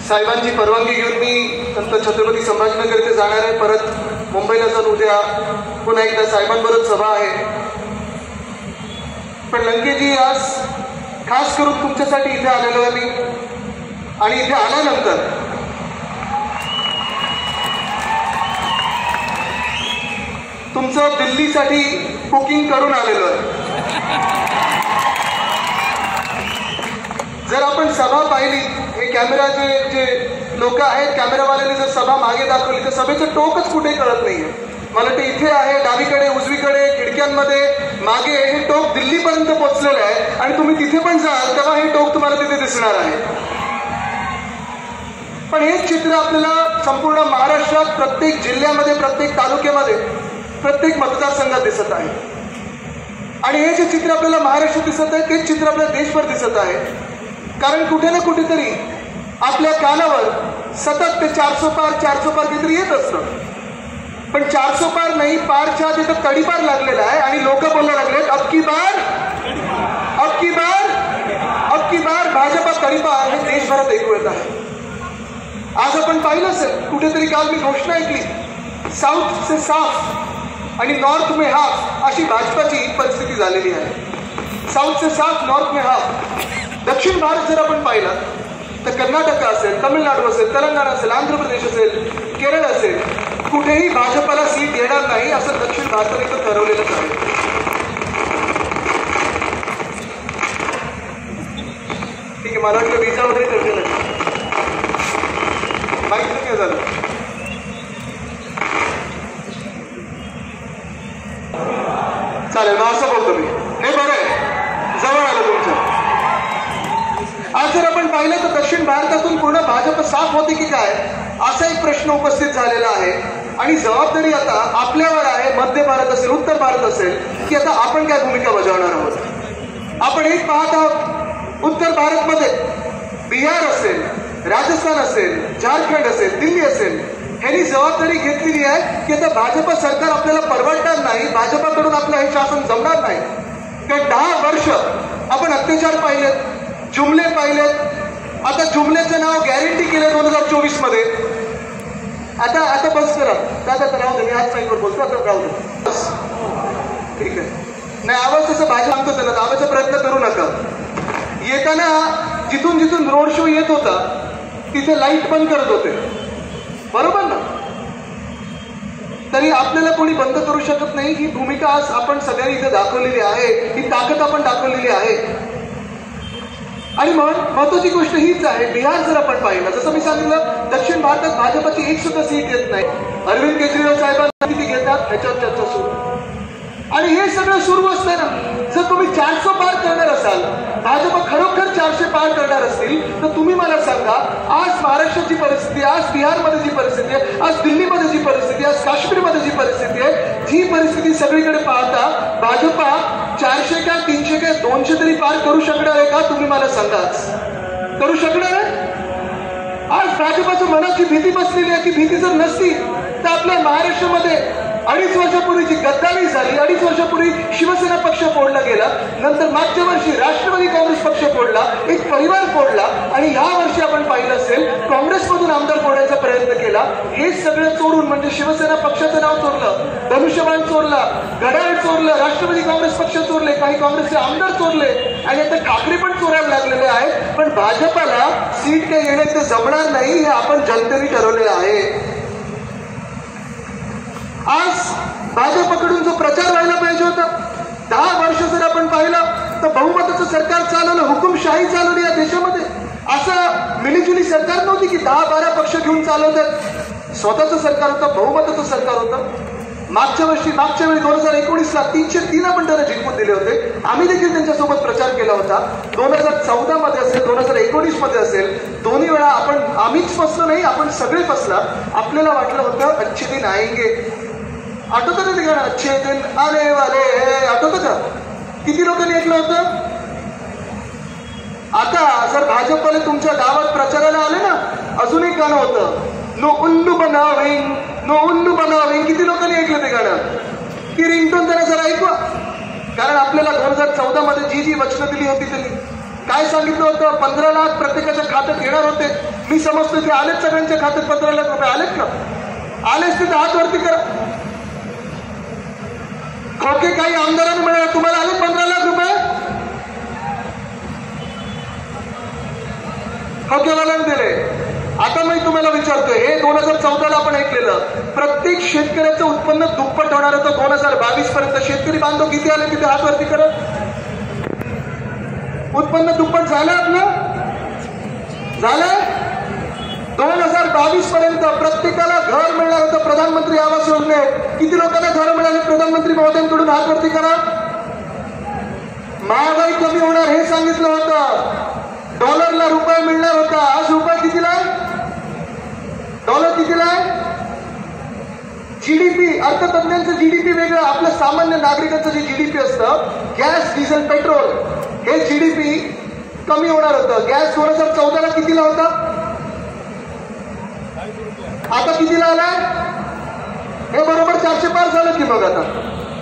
साहेबांची परवानगी घेऊन मी संत छत्रपती संभाजीनगर इथे जाणार आहे. परत मुंबईला जाऊन उद्या पुन्हा एकदा साहेबांबरोबर सभा आहे. पण लंकेजी आज खास करून तुमच्यासाठी इथे आलेलो आहे मी. आणि इथे आल्यानंतर तुमचं दिल्लीसाठी कुकिंग करून आलेलो आहे. जर आपण सभा पाहिली, हे कॅमेराचे जे लोक आहेत, कॅमेरावाल्यांनी जर सभा मागे दाखवली तर सभेचं टोकच कुठे कळत नाहीये. मला ते इथे आहे, डावीकडे, उजवीकडे, खिडक्यांमध्ये, मागे हे टोक दिल्लीपर्यंत पोहोचलेलं आहे. आणि तुम्ही तिथे पण जाल तेव्हा हे टोक तुम्हाला तिथे दिसणार आहे. पण हेच चित्र आपल्याला संपूर्ण महाराष्ट्रात प्रत्येक जिल्ह्यामध्ये, प्रत्येक तालुक्यामध्ये, प्रत्येक मतदारसंघात दिसत आहे. आणि हे जे चित्र आपल्याला महाराष्ट्रात दिसत आहे तेच चित्र आपल्याला देशभर दिसत आहे. कारण कुठे ना कुठेतरी आपल्या कानावर सतत ते 400 पार काहीतरी येत असतं. पण 400 पार नाही, पारच्या तिथं तडीपार लागलेला आहे. आणि लोक बोलायला लागलेत अब की बार भाजपा तडीपार हे देशभरात ऐकू येत आहे. आज आपण पाहिलं असेल, कुठेतरी काल मी घोषणा ऐकली, साऊथ से साफ आणि नॉर्थ में हाफ अशी भाजपाची परिस्थिती झालेली आहे. साऊथ से साफ, नॉर्थ में हाफ. दक्षिण भारत जर आपण पाहिला तर कर्नाटक असेल, तमिळनाडू असेल, तेलंगणा असेल, आंध्र प्रदेश असेल, केरळ असेल, कुठेही भाजपाला सीट येणार नाही असं दक्षिण भारताने तर ठरवलेलंच आहे. ठीक आहे, मला वाटलं विजा वगैरे करते नाही, माहिती काय झालं. चालेल, मग असं बोलतो मी. नाही, बरं आहे, जवळ आलं तुमचं. आज जर आपण पाहिलं तर दक्षिण भारतातून पूर्ण भाजप साफ होती की काय असा एक प्रश्न उपस्थित झालेला आहे. आणि जबाबदारी आता आपल्यावर आहे, मध्य भारत असेल, उत्तर भारत असेल, की आता आपण काय भूमिका बजावणार आहोत. आपण एक पाहत आहोत, उत्तर भारतमध्ये बिहार असेल, राजस्थान असेल, झारखंड असेल, दिल्ली असेल, ह्यांनी जबाबदारी घेतलेली आहे की आता भाजप सरकार आपल्याला परवडणार नाही, भाजपाकडून आपलं हे शासन जमणार नाही. कारण 10 वर्ष आपण अत्याचार पाहिलेत, जुमले पाहिलेत. आता जुमल्याचं नाव गॅरंटी केलं 2024 मध्ये. आता बस करा दादा, राहू दे, मी आज साईडवर बोलतो, आता राहू दे, बस ठीक आहे. नाही, आवाज तसं भाजप सांगतो त्याला, आवाजचा प्रयत्न करू नका. येताना जिथून जिथून रोड शो येत होता तिथे लाईट बंद करत होते, बरोबर ना. तरी आपल्याला कोणी बंद करू शकत नाही. ही भूमिका आज आपण सगळ्यांनी इथे दाखवलेली आहे, ही ताकद आपण दाखवलेली आहे. आणि महत्वाची गोष्ट हीच आहे, बिहार जर आपण पाहिलं, जसं मी सांगितलं, दक्षिण भारतात भाजपची एक सुद्धा सीट येत नाही. अरविंद केजरीवाल साहेबांना किती घेतात ह्याच्यावर चर्चा सुरू. आणि हे सगळं सुरू असताना जर तुम्ही 400 पार करणार असाल, भाजप खरोखर 400 पार करणार असतील, तर तुम्ही मला सांगा, आज महाराष्ट्राची परिस्थिती, आज बिहारमध्ये जी परिस्थिती आहे, आज दिल्लीमध्ये जी परिस्थिती आहे, आज काश्मीरमध्ये जी परिस्थिती आहे, जी परिस्थिती सगळीकडे पाहता भाजपा 400 का 300 का 200 तरी पार करू शकणार आहे का? तुम्ही मला सांगाच, करू शकणार आहे? आज भाजपाच्या मनाची भीती बसलेली आहे. ती भीती जर नसती तर आपल्या महाराष्ट्रामध्ये 2.5 वर्षापूर्वी जी गद्दारी झाली, 2.5 वर्षापूर्वी शिवसेना पक्ष फोडला गेला, नंतर मागच्या वर्षी राष्ट्रवादी काँग्रेस पक्ष फोडला, एक परिवार फोडला, आणि ह्या वर्षी आपण पाहिलं असेल काँग्रेसमधून आमदार फोडण्याचा प्रयत्न केला. हे सगळं चोरून, म्हणजे शिवसेना पक्षाचं नाव चोरलं, धनुष्यबाण चोरला, घड्याळ चोरलं, राष्ट्रवादी काँग्रेस पक्ष चोरले, काही काँग्रेसचे आमदार चोरले, आणि आता ठाकरे पण चोरायला लागलेले आहेत. पण भाजपाला सीट काही येण्याचं जमणार नाही, हे आपण जनतेने ठरवलेलं आहे. आज भाजपकडून जो प्रचार व्हायला पाहिजे होता, 10 वर्ष जर आपण पाहिलं तर बहुमताचं सरकार चालवलं, हुकुमशाही चालवली या देशामध्ये. असं मिलीजुली सरकार नव्हती की 10-12 पक्ष घेऊन चालवतात. स्वतःचं सरकार होतं, बहुमताचं सरकार होतं. मागच्या वेळी 2019ला 303 आपण त्यांना जिंकून दिले होते. आम्ही देखील त्यांच्यासोबत प्रचार केला होता. 2014 मध्ये असेल, 2019 मध्ये असेल, दोन्ही वेळा आम्हीच फसलो नाही, आपण सगळे फसला. आपल्याला वाटलं होतं अच्छे दिन आएंगे, आठवतं ना ते गाणं, अच्छे दिन आने वाले है, आठवतं का? किती लोकांनी ऐकलं होतं? आता जर भाजपवाले तुमच्या गावात प्रचाराला आले ना, अजून एक गाणं होतं, नो उल्लू बनावेन. किती लोकांनी ऐकलं ते गाणं? ती रिंगटोन त्यांना जरा ऐकवा. कारण आपल्याला 2014 मध्ये जी वचनं दिली होती त्यांनी काय सांगितलं होतं, 15 लाख प्रत्येकाच्या खात्यात येणार होते. मी समजतो ते आलेत सगळ्यांच्या खात्यात 15 लाख रुपये आलेत का? आलेच तिथे हात वरती करा. खोके काही आमदारांना मिळाले, तुम्हाला आले 15 लाख रुपये? खोकेवाल्यांना दिले. आता मी तुम्हाला विचारतोय, हे 2014ला आपण ऐकलेलं, प्रत्येक शेतकऱ्याचं उत्पन्न दुप्पट होणार होतं 2022 पर्यंत. शेतकरी बांधव किती आले तिथे हात वरती करा. उत्पन्न दुप्पट झालं आपलं? झालंय? 2022 पर्यंत प्रत्येकाला घर मिळणार होतं प्रधानमंत्री आवास योजनेत. किती लोकांना घर मिळाले प्रधानमंत्री महोदयांकडून? हात वरती करा. महागाई कमी होणार हे सांगितलं होतं. डॉलरला रुपये मिळणार होता. आज रुपये कितीला आहे? डॉलर कितीला आहे? जीडीपी, अर्थतज्ञांचं जीडीपी वेगळं, आपलं सामान्य नागरिकांचं जे जीडीपी असतं, गॅस, डिझेल, पेट्रोल, हे जीडीपी कमी होणार होतं. गॅस 2014ला कितीला होता? आता कितीला आलाय? हे बरोबर 400 पार झालं की मग. आता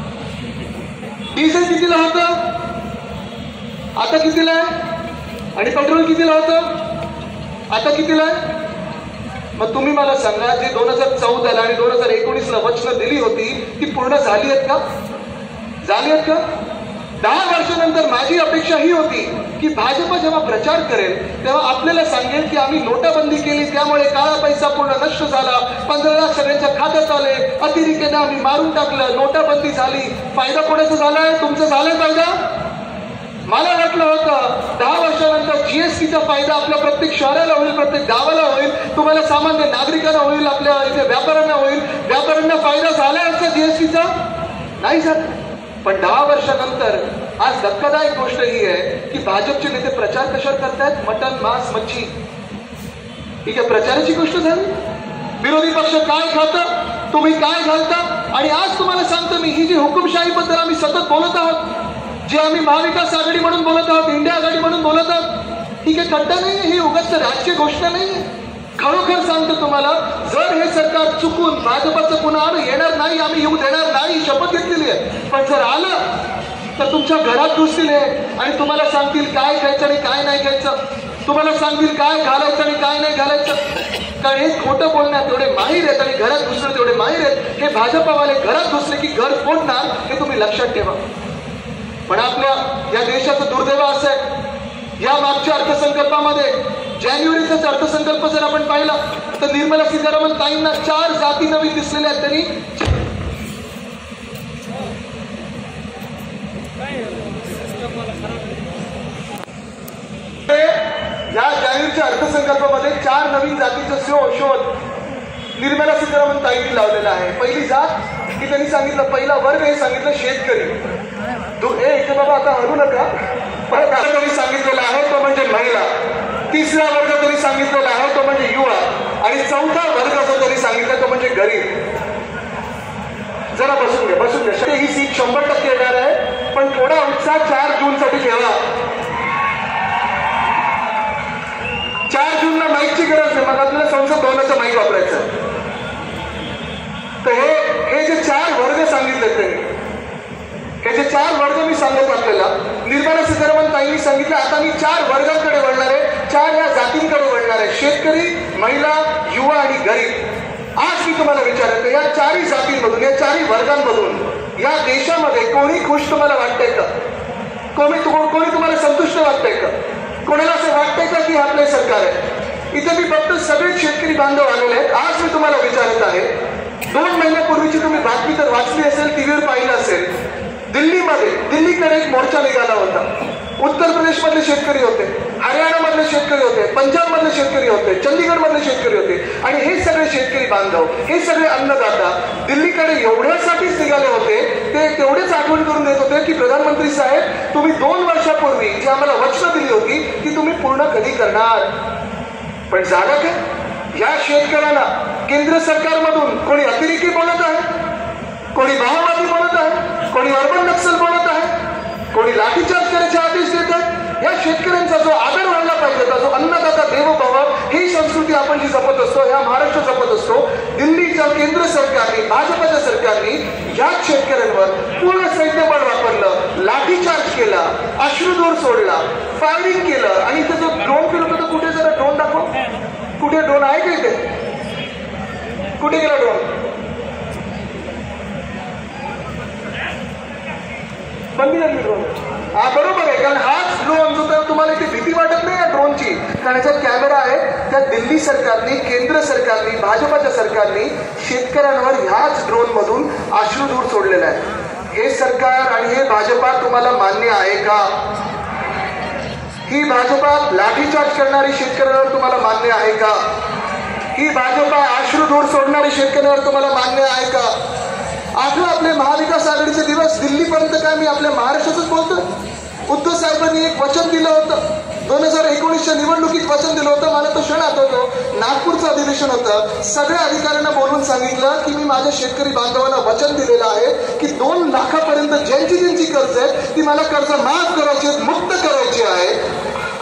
डिझेल कितीला होतं? आता कितीला आहे? आणि पेट्रोल कितीला होतं? आता कितीला आहे? मग तुम्ही मला सांगा, जे 2014ला आणि 2019ला वचनं दिली होती ती पूर्ण झाली आहेत का? झाली आहेत का? 10 वर्षानंतर माझी अपेक्षा ही होती की भाजप जेव्हा प्रचार करेल तेव्हा आपल्याला सांगेल की आम्ही नोटाबंदी केली, त्यामुळे काळा पैसा पूर्ण नष्ट झाला, 15 लाख सगळ्यांच्या खात्यात आले, अतिरेक्याने आम्ही मारून टाकलं, नोटाबंदी झाली. फायदा कोणाचा झालाय? तुमचा झालाय फायदा? मला वाटलं होतं 10 वर्षानंतर जीएसटीचा फायदा आपल्या प्रत्येक शहराला होईल, प्रत्येक गावाला होईल, तुम्हाला सामान्य नागरिकांना होईल, आपल्या इथे व्यापाऱ्यांना होईल. व्यापाऱ्यांना फायदा झाला असता जीएसटीचा? नाही झाला. पण 10 वर्षानंतर आज धक्कादायक गोष्ट ही आहे की भाजपचे नेते प्रचार कशावर करतायत? मटन, मांस, मच्छी. ठीक आहे, प्रचाराची गोष्ट झाली. विरोधी पक्ष काय खातं, तुम्ही काय घालता. आणि आज तुम्हाला सांगतो मी, ही जी हुकुमशाहीबद्दल आम्ही सतत बोलत आहोत, जे आम्ही महाविकास आघाडी म्हणून बोलत आहोत, इंडिया आघाडी म्हणून बोलत आहोत, ठीक आहे, खड्डा नाहीये, ही उगाच राजकीय घोषणा नाहीये. खरोखर सांगतो तुम्हाला, जर हे सरकार चुकून भाजपचं पुन्हा येणार नाही, आम्ही येऊ देणार नाही, शपथ घेतलेली आहे, पण जर आलं तर तुमच्या घरात घुसतील हे आणि तुम्हाला सांगतील काय खायचं आणि काय नाही खायचं, तुम्हाला सांगतील काय घालायचं आणि काय नाही घालायचं. कारण हे खोटं बोलण्यात तेवढे माहीर आहेत आणि घरात घुसणं तेवढे माहीर आहेत. हे भाजपवाले घरात घुसले की घर फोडणार, हे तुम्ही लक्षात ठेवा. पण आपल्या या देशाचं दुर्दैव असं आहे, या मागच्या अर्थसंकल्पामध्ये, जानेवारीचाच अर्थसंकल्प जर आपण पाहिला तर निर्मला सीतारामन ताईंना 4 जाती नवीन दिसलेल्या आहेत. त्यांनी या जानेवारीच्या अर्थसंकल्पामध्ये 4 नवीन जातीचा शोध निर्मला सीतारामन ताईंनी लावलेला आहे. पहिली जात की त्यांनी सांगितलं, पहिला वर्ग हे सांगितलं शेतकरी. एक बाबा आता हरू नका. परत आता त्यांनी सांगितलेला आहे तो म्हणजे महिला. तिसरा वर्ग त्यांनी सांगितलेला आहे तो म्हणजे युवा. आणि चौथा वर्ग जो त्यांनी सांगितलं तो म्हणजे गरीब. जरा बसून घ्या, बसून घ्या. ही सीट 100% येणार आहे, पण थोडा उत्साह 4 जूनसाठी ठेवा. 4 जूनला माईकची गरज नाही, मग आपल्याला संसद भवनाचं माईक वापरायचं. तर हे जे 4 वर्ग सांगितले त्यांनी, हे जे 4 वर्ग मी सांगत आपल्याला, निर्मला सीतारामन ताईंनी सांगितलं आता मी 4 वर्गांकडे वळणार आहे, 4 या जातींकडे वळणार आहे, शेतकरी, महिला, युवा आणि गरीब. आज मी तुम्हाला विचारतो, या 4ही जातींमधून, या 4ही वर्गांमधून या देशामध्ये कोणी खुश तुम्हाला वाटतंय का? कोणी तुम्हाला संतुष्ट वाटतंय का? कोणाला असं वाटतंय का की आपले सरकार आहे? इथे मी फक्त सगळे शेतकरी बांधव आलेले आहेत. आज मी तुम्हाला विचारत आहे, 2 महिन्यापूर्वीची तुम्ही बातमी तर वाचली असेल, टीव्हीवर पाहिलं असेल, दिल्लीकडे एक मोर्चा निघाला होता. उत्तर प्रदेशमधले शेतकरी होते, हरियाणामधले शेतकरी होते, पंजाबमधले शेतकरी होते, चंदीगडमधले शेतकरी होते. आणि हे सगळे शेतकरी बांधव, हे सगळे अन्नदाता दिल्लीकडे एवढ्यासाठीच निघाले होते. ते तेवढेच आठवण करून देत होते की प्रधानमंत्री साहेब, तुम्ही 2 वर्षापूर्वी जी आम्हाला वचनं दिली होती ती तुम्ही पूर्ण कधी करणार. पण झालं का? या शेतकऱ्यांना केंद्र सरकारमधून कोणी अतिरेकी बोलत आहे, कोणी माओवादी बोलत आहे, कोणी अर्बन नक्सल बोलत आहे, कोणी लाठीचार्ज करायचे आदेश देत आहे. या शेतकऱ्यांचा जो आदर व्हायला पाहिजे, जो अन्नदाता देवो भव, ही संस्कृती आपण जी जपत असतो, या महाराष्ट्र जपत असतो. दिल्लीच्या केंद्र सरकारने, भाजपच्या सरकारने या शेतकऱ्यांवर पूर्ण सैन्यबळ वापरलं, लाठीचार्ज केला, अश्रुधूर सोडला, फायरिंग केलं. आणि इथं जो ड्रोन फिरत होतं, कुठे जरा ड्रोन दाखव, ड्रोन आहे का इथे? कुठे गेला ड्रोन? बंदी झाली ड्रोन. हा बरोबर आहे, कारण हाच ड्रोन जो तर तुम्हाला इथे भीती वाटत नाही या ड्रोनची, कारण याच्यात कॅमेरा आहे. त्या दिल्ली सरकारने, केंद्र सरकारने, भाजपाच्या सरकारने शेतकऱ्यांवर ह्याच ड्रोन मधून अश्रुधूर सोडलेला आहे. हे सरकार आणि हे भाजपा तुम्हाला मान्य आहे का? ही भाजपा लाठीचार्ज करणारी शेतकऱ्यांवर तुम्हाला मान्य आहे का? ही भाजपा अश्रुधूर सोडणारी शेतकऱ्यांवर तुम्हाला मान्य आहे का? आपले महाविकास आघाडीचे दिवस दिल्लीपर्यंत काय मी आपल्या महाराष्ट्रातच बोलतो. उद्धव साहेबांनी एक वचन दिलं होतं 2019च्या निवडणुकीत, वचन दिलं होतं. मला तो क्षण आठवतो. नागपूरचं अधिवेशन होतं. सगळ्या अधिकाऱ्यांना बोलून सांगितलं की मी माझ्या शेतकरी बांधवांना वचन दिलेलं आहे की 2 लाखापर्यंत ज्यांची कर्ज आहे ती मला कर्ज माफ करायची, मुक्त करायची आहे.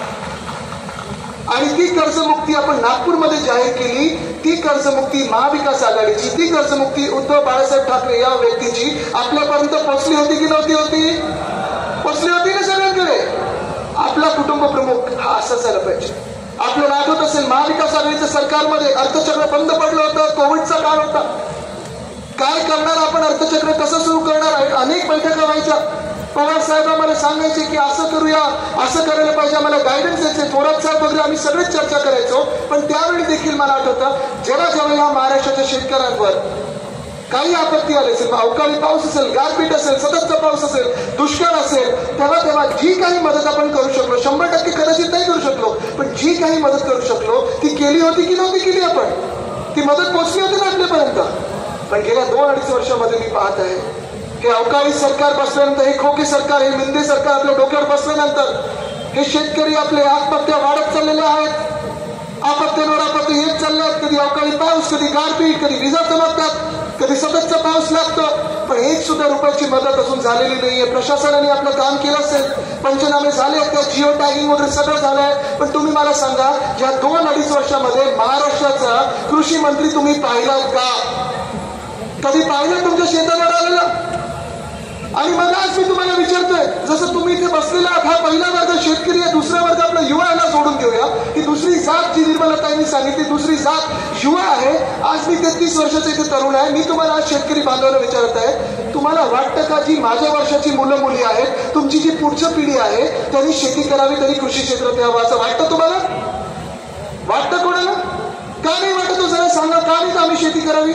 आणि ती कर्जमुक्ती आपण नागपूरमध्ये जाहीर केली. ती कर्जमुक्ती महाविकास आघाडीची, ती कर्जमुक्ती उद्धव बाळासाहेब ठाकरे या व्यक्तीची आपल्यापर्यंत पोहोचली होती की नव्हती होती? पोहोचली होती ना सगळ्यांकडे. आपला कुटुंब प्रमुख हा असा झाला पाहिजे. आपल्याला आठवत असेल महाविकास आघाडीच्या सरकारमध्ये अर्थचक्र बंद पडलं होतं. कोविडचा काळ होता. काय करणार आपण? अर्थचक्र कसं सुरू करणार? अनेक बैठका व्हायच्या. पवार साहेब आम्हाला सांगायचे की असं करूया, असं करायला पाहिजे, आम्हाला गायडन्स द्यायचे. थोरात साहेब वगैरे आम्ही सगळेच चर्चा करायचो. पण त्यावेळी देखील मला आठवतं जेव्हा या महाराष्ट्राच्या शेतकऱ्यांवर काही आपत्ती आली असेल, अवकाळी पाऊस असेल, गारपीट असेल, सततचा पाऊस असेल, दुष्काळ असेल, तेव्हा जी काही मदत आपण करू शकलो, 100% कदाचित नाही करू शकलो, पण जी काही मदत करू शकलो ती केली होती की नव्हती केली? आपण ती मदत पोहोचली होती ना आपल्यापर्यंत. पण गेल्या 2-2.5 वर्षामध्ये मी पाहत आहे की अवकाळी सरकार बसल्यानंतर, हे खोके सरकार, हे मिंदे सरकार आपल्या डोक्यावर बसल्यानंतर हे शेतकरी आपले आत्महत्या वाढत चाललेले आहेत. आपत्त्यांवर आपत्ती येत चालले आहेत. कधी अवकाळी पाऊस, कधी गारपीट, कधी विजा चमकतात, कधी सततचा पाऊस लागतो. पण 1 सुद्धा रुपयाची मदत अजून झालेली नाहीये. प्रशासनाने आपलं काम केलं असेल, पंचनामे झाले, त्या जिओ टॅगिंग वगैरे सगळं झालंय. पण तुम्ही मला सांगा, या 2-2.5 वर्षामध्ये महाराष्ट्राचा कृषी मंत्री तुम्ही पाहिलात का? कधी पाहिलं तुमच्या शेतावर आलेलं? आणि मग आज मी तुम्हाला विचारतोय, जसं तुम्ही इथे बसलेला आहात, हा पहिला वर्ग शेतकरी आहे, दुसरा वर्ग आपला युवा याला सोडून देऊया. ही दुसरी जात जी निर्मलाताईंनी सांगितली, दुसरी जात युवा आहे. आज मी 33 वर्षाचा इथे तरुण आहे. मी तुम्हाला आज शेतकरी बांधवांना विचारत आहे, तुम्हाला वाटतं का जी माझ्या वर्षाची मुलं मुली आहेत, तुमची जी पुढची पिढी आहे, त्यांनी शेती करावी, तरी कृषी क्षेत्रात यावं असं वाटतं तुम्हाला? वाटतं कोणाला? का नाही वाटत? जरा सांगा, का नाही आम्ही शेती करावी?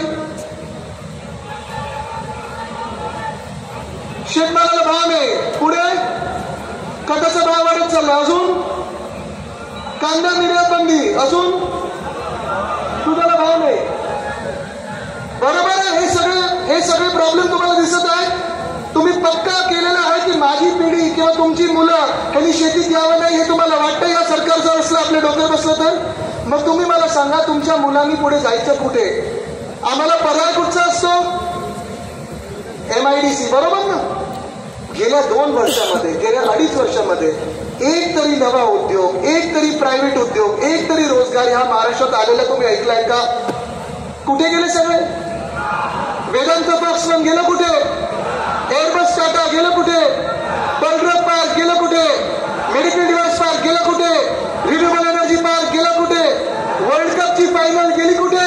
शेतमालाला भाव नाही, पुढे खताचा भाव वाढत चालला, अजून कांदा निर्यात बंदी, अजून दुधाला भाव नाही. बरोबर आहे. हे सगळे प्रॉब्लेम तुम्हाला दिसत आहे. तुम्ही पक्का केलेला आहे की माझी पिढी किंवा तुमची मुलं त्यांनी शेतीत यावं नाही, हे तुम्हाला वाटतं या सरकार जर असलं, आपल्या डोक्यात बसलं तर? मग तुम्ही मला सांगा, तुमच्या मुलांनी पुढे जायचं कुठे? आम्हाला पर्याय कुठचा असतो? MIDC, बरोबर ना? गेल्या 2 वर्षामध्ये, गेल्या 2.5 वर्षामध्ये एक तरी नवा उद्योग, एक तरी प्रायव्हेट उद्योग, एक तरी रोजगार ह्या महाराष्ट्रात आलेला तुम्ही ऐकलाय का? कुठे गेले सगळे? वेदांत फॉक्सकॉन गेलं कुठे? एअरबस टाटा गेलं कुठे? बलराम पार्क गेलं कुठे? मेडिकल डिव्हाइस पार्क गेलं कुठे? रिन्युएबल एनर्जी पार्क गेलं कुठे? वर्ल्ड कपची फायनल गेली कुठे?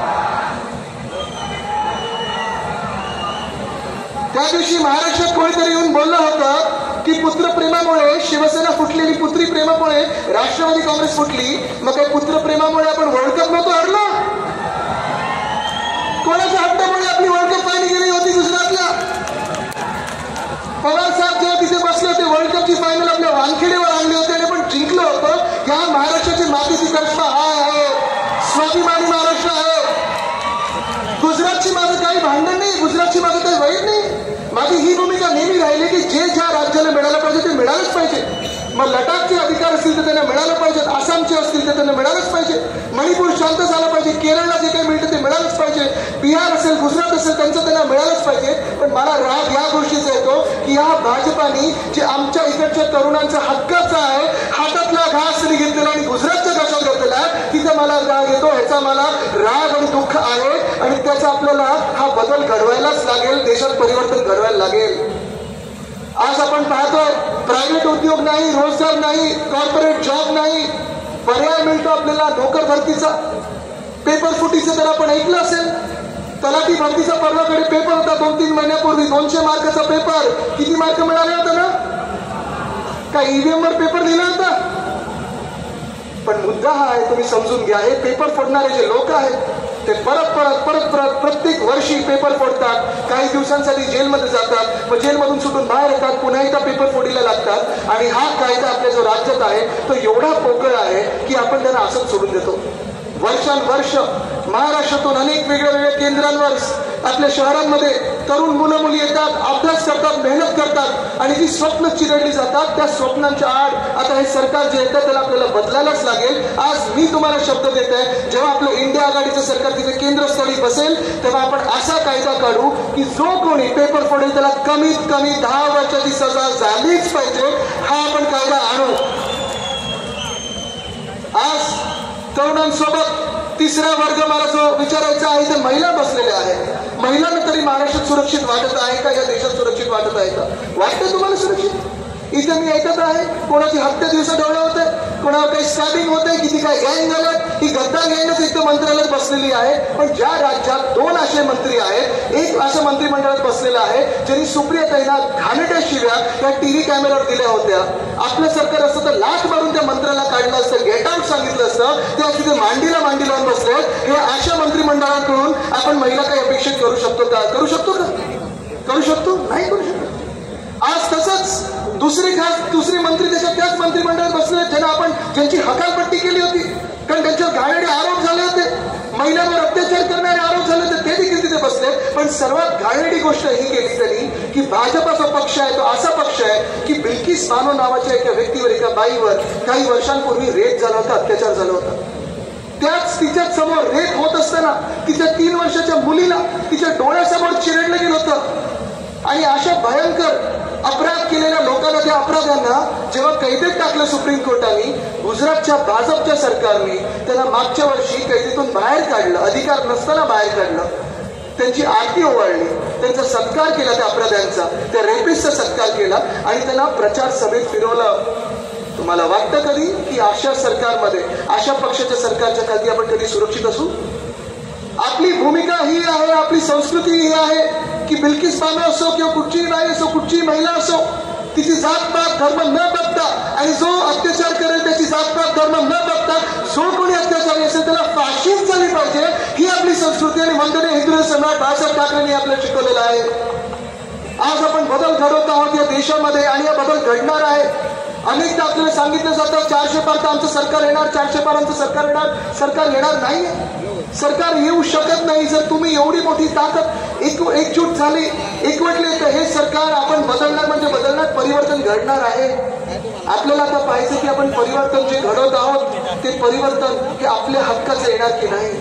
त्या दिवशी महाराष्ट्रात कोणीतरी येऊन बोललं होतं की पुत्रप्रेमामुळे शिवसेना फुटली आणि पुत्री प्रेमामुळे राष्ट्रवादी काँग्रेस फुटली. मग काही पुत्रप्रेमामुळे आपण वर्ल्ड कप नव्हतो हरलो? कोणाच्या हट्टामुळे आपली वर्ल्ड कप फायनल गेली होती गुजरातला? पवार साहेब जेव्हा तिथे बसले होते, वर्ल्ड कपची फायनल आपल्या वानखेडेवर आणली होती आणि आपण जिंकलो होतो. या महाराष्ट्राची मातीची करिश्मा हा आहे, स्वाभिमानी महाराष्ट्र आहे. गुजरातची माझं काही भांडण नाही, गुजरातची माझं काही वैर नाही. माझी ही भूमिका नेहमी राहिली की जे ज्या राज्याला मिळालं पाहिजे ते मिळालंच पाहिजे. मग लडाखचे अधिकार असतील तर त्यांना मिळालं पाहिजेत, आसामचे असतील तर त्यांना मिळालंच पाहिजे, मणिपूर शांत झालं पाहिजे, केरळला जे काही मिळतं ते मिळालंच पाहिजे, बिहार असेल, गुजरात असेल, त्यांचं त्यांना मिळालंच पाहिजे. पण मला राग या गोष्टीचा येतो की या भाजपानी जे आमच्या इकडच्या तरुणांचा हक्काचा आहे, हातातला घास तरी घेतलेला आणि गुजरातच्या घासात घेतलेला आहे, तिथं मला राग येतो. ह्याचा मला राग आणि दुःख आहे आणि त्याचा आपल्याला हा बदल घडवायलाच लागेल, देशात परिवर्तन घडवायला लागेल. आज आपण पाहतोय प्रायव्हेट उद्योग नाही, रोजगार नाही, कॉर्पोरेट जॉब नाही, पर्याय मिळतो आपल्याला नोकर भरतीचा. पेपर फुटीचं तर आपण ऐकलं असेल. तलाठी भरतीचा परवाकडे पेपर होता 2-3 महिन्यापूर्वी. 200 मार्काचा पेपर. किती मार्क मिळाले होते ना? काय ईव्हीएम वर पेपर दिला होता? पण मुद्दा हा आहे, तुम्ही समजून घ्या, हे पेपर फोडणारे जे लोक आहेत ते परत प्रत्येक वर्षी पेपर फोडतात. काही दिवसांसाठी जेलमध्ये जातात, मग जेलमधून सुटून बाहेर येतात, पुन्हा एकदा पेपर फोडीला लागतात. आणि हा कायदा आपल्या जो राज्यात आहे तो एवढा पोकळ आहे की आपण त्यांना असंच सोडून देतो. वर्षानुवर्ष महाराष्ट्रातून अनेक वेगळ्या केंद्रांवर आपल्या शहरांमध्ये तरुण मुलं मुली येतात, अभ्यास करतात, मेहनत करतात आणि जी स्वप्न चिरडली जातात त्या स्वप्नांच्या आड आता हे सरकार जे येतं त्याला आपल्याला बदलायलाच लागेल. आज मी तुम्हाला शब्द देत आहे, जेव्हा आपलं इंडिया आघाडीचं सरकार तिथे केंद्रस्थळी बसेल तेव्हा आपण असा कायदा काढू की जो कोणी पेपर फोडेल त्याला कमीत कमी 10 वर्षाची सजा झालीच पाहिजे. हा आपण कायदा आणू. आज तरुणांसोबत तिसरा वर्ग मला जो विचारायचा आहे ते महिला बसलेल्या आहेत. महिलांना तरी महाराष्ट्रात सुरक्षित वाटत आहे का? या देशात सुरक्षित वाटत आहे का? वाटतं तुम्हाला सुरक्षित? इथे मी ऐकत आहे कोणाची हत्या दिवसा डोळे होते, कोणावर काही स्टॅबिंग होते, किती काय गँग झालं. ही गद्दार गँगच एक तर मंत्रालयात बसलेली आहे. पण ज्या राज्यात 2 असे मंत्री आहेत, एक असं मंत्रिमंडळात बसलेलं आहे ज्यांनी सुप्रियाताईंना घाणेट्या शिव्या त्या टीव्ही कॅमेऱ्यावर दिल्या होत्या. आपलं सरकार असतं तर लाथ मारून त्या मंत्र्याला काढलं असतं, गेट आउट सांगितलं असतं. ते आज तिथे मांडी लावून बसले. हे अशा मंत्रिमंडळाकडून आपण महिला काही अपेक्षित करू शकतो का? करू शकतो का? करू शकतो? नाही करू शकतो. आज तसंच दुसरे मंत्री त्याच मंत्रिमंडळात बसले ज्यांची हकालपट्टी केली होती, कारण त्यांच्यावर घाणेरडे आरोप झाले होते, महिलांवर अत्याचार करणारे आरोप झाले होते, ते देखील तिथे बसले. पण सर्वात घाणेरडी गोष्ट ही केली त्यांनी की भाजपाचा पक्ष आहे तो असा पक्ष आहे की बिल्किस बानो नावाच्या एका व्यक्तीवर, एका बाईवर काही वर्षांपूर्वी रेप झाला होता, अत्याचार झाला होता. त्याच तिच्या समोर रेप होत असताना तिच्या 3 वर्षाच्या मुलीला तिच्या डोळ्यासमोर चिरडलं गेलं होतं. आणि अशा भयंकर अपराध केलेल्या लोकांना, त्या अपराध्यांना जेव्हा कैदेत टाकलं सुप्रीम कोर्टाने, गुजरातच्या भाजपच्या सरकारने त्यांना मागच्या वर्षी कैदेतून बाहेर काढलं, अधिकार नसताना बाहेर काढलं. त्यांची आरती ओवाळली, त्यांचा सत्कार केला, त्या अपराध्यांचा, त्या रेपिस्टचा सत्कार केला आणि त्यांना प्रचार सभेत फिरवलं. तुम्हाला वाटतं कधी की अशा सरकारमध्ये, अशा पक्षाच्या सरकारच्या खाली आपण कधी सुरक्षित असू? आपली भूमिका ही आहे, आपली संस्कृती ही आहे की बिल्किस बानो असो किंवा कुठचीही बाई असो, कुठचीही महिला असो, तिची जातपात धर्म न बघता आणि जो अत्याचार करेल त्याची जातपात धर्म न बघता जो कोणी अत्याचारी असेल त्याला फाशीच झाली पाहिजे. ही आपली संस्कृती आणि वंदनीय हिंदू सम्राट बाळासाहेब ठाकरेंनी आपल्याला शिकवलेलं आहे. आज आपण बदल घडवत आहोत या देशामध्ये आणि हा बदल घडणार आहे. अनेकदा आपल्याला सांगितलं जातं 400 पार आमचं सरकार येणार, 400 पार आमचं सरकार येणार. सरकार येणार नाही, सरकार येऊ शकत नाही. जर तुम्ही एवढी मोठी ताकद एकजूट झाली, एकवटले तर हे सरकार आपण बदलणार, म्हणजे बदलणार, परिवर्तन घडणार आहे. आपल्याला आता पाहिजे की आपण परिवर्तन जे घडवत आहोत ते परिवर्तन हे आपल्या हक्काचं येणार की नाही.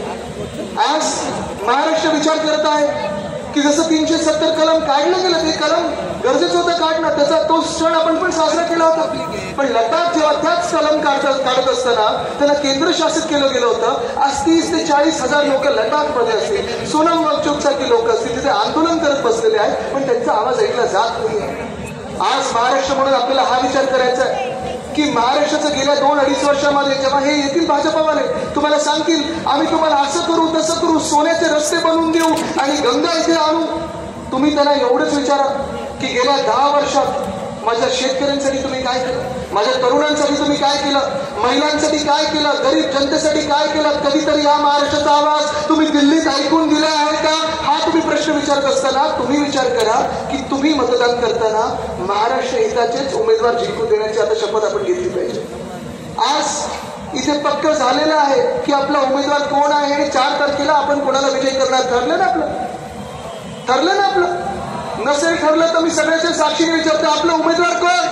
आज महाराष्ट्र विचार करत आहे की जसं 370 कलम काढलं गेलं, ते कलम गरजेचं होतं काढणं, त्याचा तो क्षण आपण पण साजरा केला होता. पण लडाख जेव्हा त्याच कलम काढत असताना त्यांना केंद्रशासित केलं गेलं होतं. आज 30 ते 40 हजार लोक लडाखमध्ये असतील, सोनम वांगचुक सारखी लोक असतील, तिथे आंदोलन करत बसलेले आहेत, पण त्यांचा आवाज ऐकला जात नाही. आज महाराष्ट्र म्हणून आपल्याला हा विचार करायचा आहे की महाराष्ट्राचं गेल्या 2-2.5 वर्षामध्ये जेव्हा हे येतील भाजपावाले, तुम्हाला सांगतील आम्ही तुम्हाला असं करू तसं करू, सोन्याचे रस्ते बनवून देऊ आणि गंगा इथे आणू, तुम्ही त्यांना एवढंच विचारा की गेल्या 10 वर्षात माझ्या शेतकऱ्यांसाठी तुम्ही काय केलं, माझ्या तरुणांसाठी तुम्ही काय केलं, महिलांसाठी काय केलं, गरीब जनतेसाठी काय केलं. कधीतरी या महाराष्ट्राचा आवाज तुम्ही दिल्लीत ऐकून दिला आहे का? हा तुम्ही प्रश्न विचारत असताना तुम्ही विचार करा की तुम्ही मतदान करताना महाराष्ट्र हिताचेच उमेदवार जिंकून देण्याची आता शपथ आपण घेतली पाहिजे. आज इथे पक्क झालेलं आहे की आपला उमेदवार कोण आहे आणि 4 तारखेला आपण कोणाला विजय करणार. ठरलं ना आपलं? ठरलं ना आपलं? नसेल ठरलं तर मी सगळ्याच्या साक्षीने विचारतो, आपला उमेदवार कोण?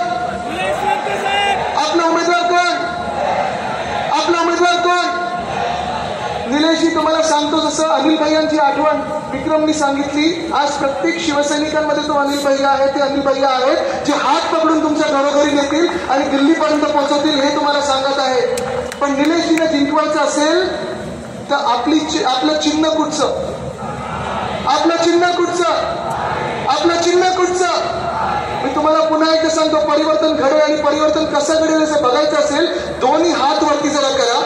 आपला उमेदवार कोण? आपला उमेदवार कोण? निलेशजी तुम्हाला सांगतो, जसं अनिल भैयांची आठवण विक्रमनी सांगितली, आज प्रत्येक शिवसैनिकांमध्ये तो अनिल भैया आहे, ते अनिल भैया आहेत जे हात पकडून तुमच्या घरोघरी नेतील आणि दिल्लीपर्यंत पोहोचवतील, हे तुम्हाला सांगत आहे. पण निलेशजीने जिंकवायचं असेल तर आपलं चिन्ह कुठचं? आपलं चिन्ह कुठचं? आपलं चिन्ह कुठचं? मी तुम्हाला पुन्हा एकदा सांगतो, परिवर्तन घडेल आणि परिवर्तन कसं घडेल असं बघायचं असेल, दोन्ही हात वरती जरा करा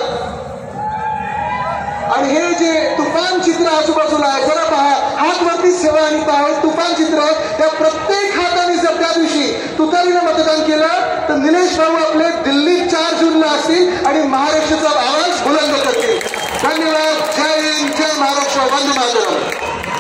आणि हे जे तुफान चित्र आजूबाजूला आहे जरा पहा, हात वरतीच ठेवा आणि पहा, तुफान चित्र आहे. त्या प्रत्येक हाताने जर त्या दिवशी तुतारीनं मतदान केलं तर निलेश भाऊ आपले दिल्लीत 4 जूनला असतील आणि महाराष्ट्राचा आवाज बुलंद करतील. धन्यवाद. जय हिंद, जय महाराष्ट्र, वंदे मातरम.